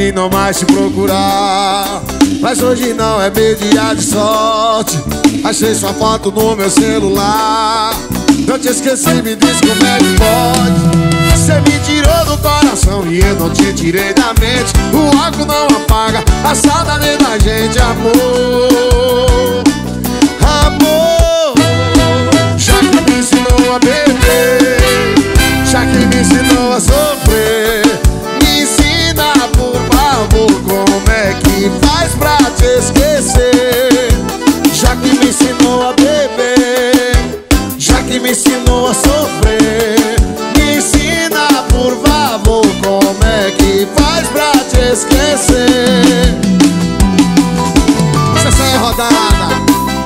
prometi não mais te procurar, mas hoje não é meu dia de sorte. Achei sua foto no meu celular. Eu te esqueci, me diz como é que pode. Você me tirou do coração e eu não te tirei da mente. O álcool não apaga a saudade da gente, amor. Amor, já que me ensinou a beber, já que me ensinou a sofrer, me ensina por favor como é que faz pra te esquecer. Já que me ensinou a beber, já que me ensinou a sofrer, me ensina por favor como é que faz pra te esquecer. Sessão é rodada.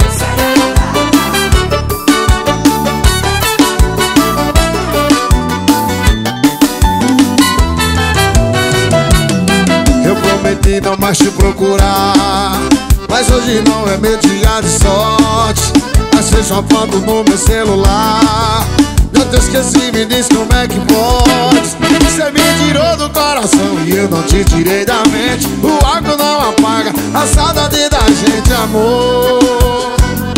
Eu prometi não mais te procurar, mas hoje não é meu dia de sorte. Achei sua foto no meu celular. Eu te esqueci, me diz como é que pode. Você me tirou do coração e eu não te tirei da mente. O álcool não apaga a saudade da gente, amor.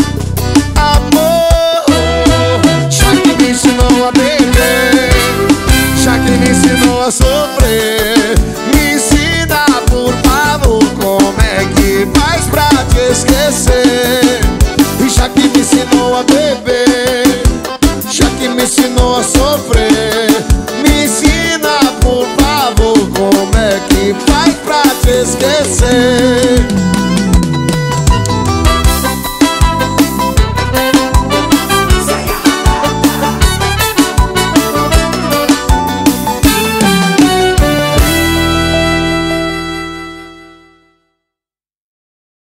Amor, já que me ensinou a beber, já que me ensinou a sofrer, me ensina por favor como é que faz pra te esquecer. E já que me ensinou a beber, já que me ensinou a sofrer, me ensina por favor como é que faz pra te esquecer.